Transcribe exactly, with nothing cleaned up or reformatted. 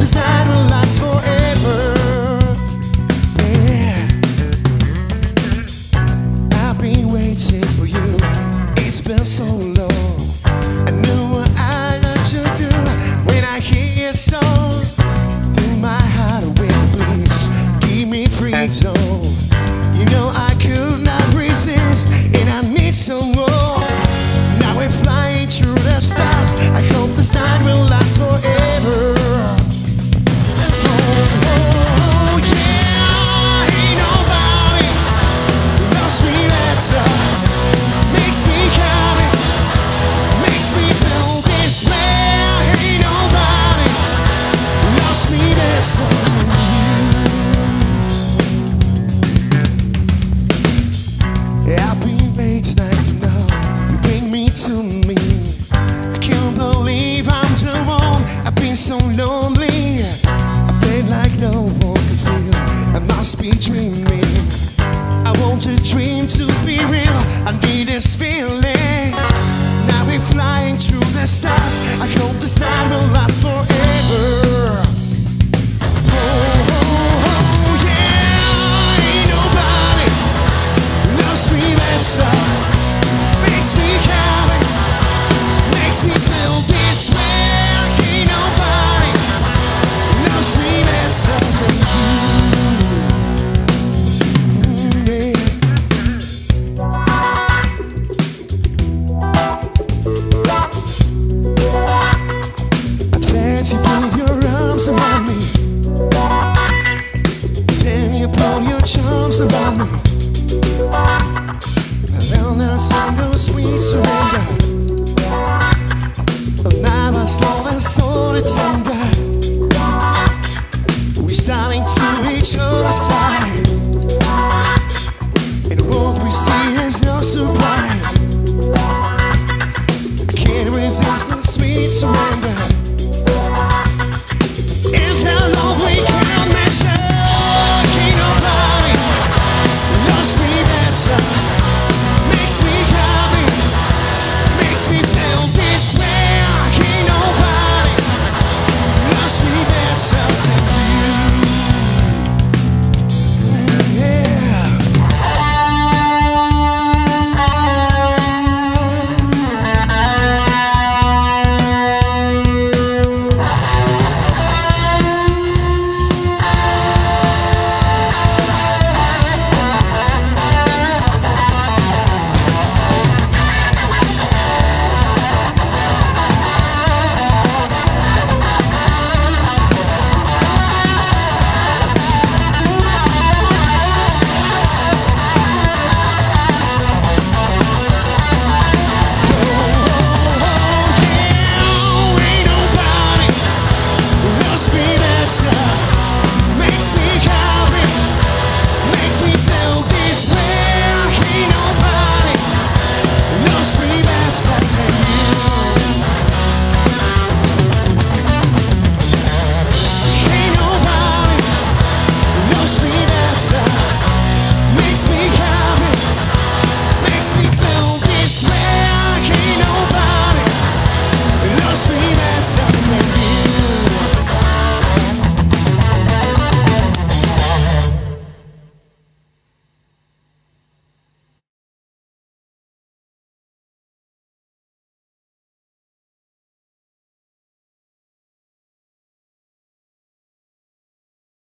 this night will last forever. Yeah, I've been waiting for you. It's been so long. I know what I like to do when I hear your song. Fill my heart with bliss, give me freedom. You know I could not resist, and I need some more. Now we're flying through the stars. I hope this night will last forever. So lonely, I feel like no one could feel. I must be dreaming. I want a dream to be real. I need this feeling. Now we're flying through the stars. I hope this night will last forever. Oh, oh, oh, yeah. Ain't nobody loves me better. Makes me happy, makes me feel this way. You put your arms around me, then you put your charms around me, and then I sing your sweet surrender. Now I slow and so tender. We're starting to each other's side.